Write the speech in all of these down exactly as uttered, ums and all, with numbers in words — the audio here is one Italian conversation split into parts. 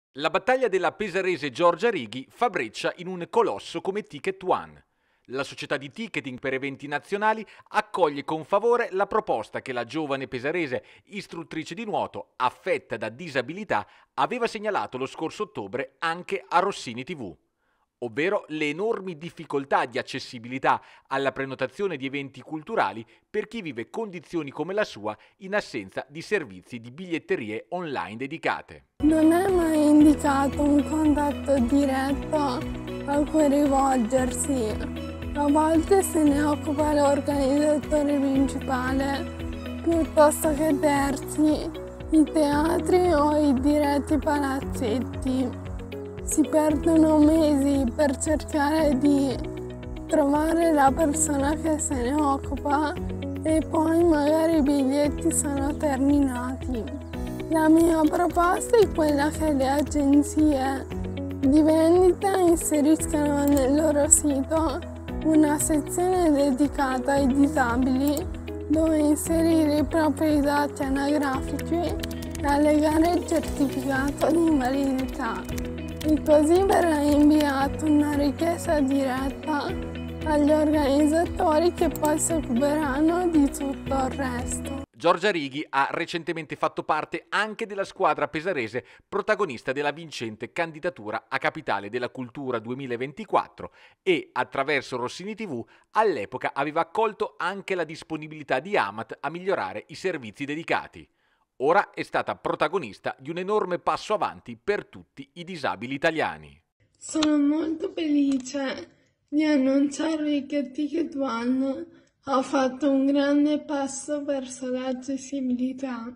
La battaglia della pesarese Giorgia Righi fa breccia in un colosso come Ticket One. La società di ticketing per eventi nazionali accoglie con favore la proposta che la giovane pesarese, istruttrice di nuoto, affetta da disabilità, aveva segnalato lo scorso ottobre anche a Rossini tivù, ovvero le enormi difficoltà di accessibilità alla prenotazione di eventi culturali per chi vive condizioni come la sua in assenza di servizi di biglietterie online dedicate. Non è mai indicato un contatto diretto a cui rivolgersi. A volte se ne occupa l'organizzatore principale, piuttosto che terzi, i teatri o i diretti palazzetti. Si perdono mesi per cercare di trovare la persona che se ne occupa e poi magari i biglietti sono terminati. La mia proposta è quella che le agenzie di vendita inseriscano nel loro sito una sezione dedicata ai disabili dove inserire i propri dati anagrafici e allegare il certificato di invalidità. E così verrà inviata una richiesta diretta agli organizzatori che poi si occuperanno di tutto il resto. Giorgia Righi ha recentemente fatto parte anche della squadra pesarese protagonista della vincente candidatura a Capitale della Cultura duemilaventiquattro e, attraverso Rossini tivù, all'epoca aveva accolto anche la disponibilità di Amat a migliorare i servizi dedicati. Ora è stata protagonista di un enorme passo avanti per tutti i disabili italiani. Sono molto felice di annunciarvi che Ticket One ha fatto un grande passo verso l'accessibilità.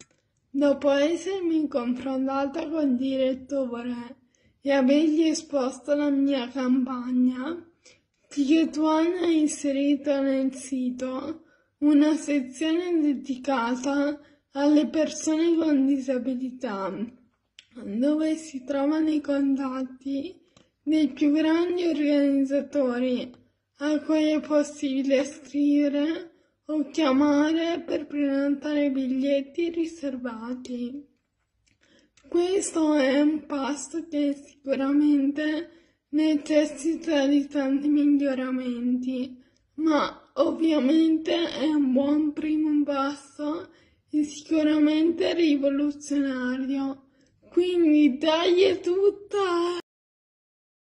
Dopo essermi confrontata col direttore e avergli esposto la mia campagna, Ticket One ha inserito nel sito una sezione dedicata alle persone con disabilità, dove si trovano i contatti dei più grandi organizzatori a cui è possibile scrivere o chiamare per prenotare biglietti riservati. Questo è un passo che sicuramente necessita di tanti miglioramenti, ma ovviamente è un buon primo passo e sicuramente rivoluzionario. Quindi dai è tutta!